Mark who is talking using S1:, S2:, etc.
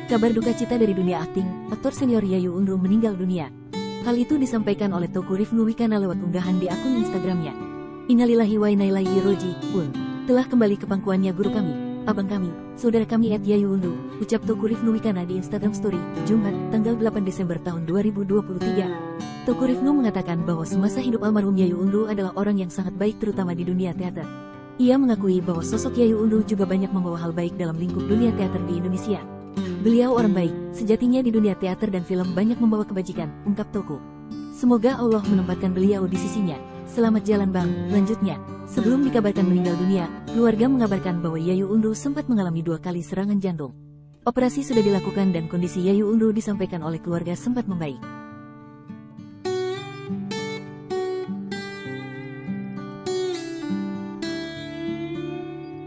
S1: Kabar duka cita dari dunia akting, aktor senior Yayu Unru meninggal dunia. Hal itu disampaikan oleh Teuku Rifnu Wicana lewat unggahan di akun Instagramnya. Innalillahi wa inna ilaihi raji'un. Telah kembali ke pangkuannya guru kami, abang kami, saudara kami @Yayu Unru, ucap Teuku Rifnu Wicana di Instagram Story, Jumat, tanggal 8 Desember tahun 2023. Teuku Rifnu mengatakan bahwa semasa hidup almarhum Yayu Unru adalah orang yang sangat baik terutama di dunia teater. Ia mengakui bahwa sosok Yayu Unru juga banyak membawa hal baik dalam lingkup dunia teater di Indonesia. Beliau orang baik, sejatinya di dunia teater dan film banyak membawa kebajikan, ungkap Teuku. Semoga Allah menempatkan beliau di sisinya. Selamat jalan bang, lanjutnya. Sebelum dikabarkan meninggal dunia, keluarga mengabarkan bahwa Yayu Unru sempat mengalami 2 kali serangan jantung. Operasi sudah dilakukan dan kondisi Yayu Unru disampaikan oleh keluarga sempat membaik.